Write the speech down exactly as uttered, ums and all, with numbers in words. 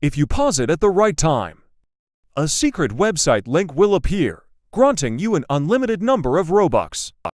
if you pause it at the right time. A secret website link will appear, granting you an unlimited number of Robux.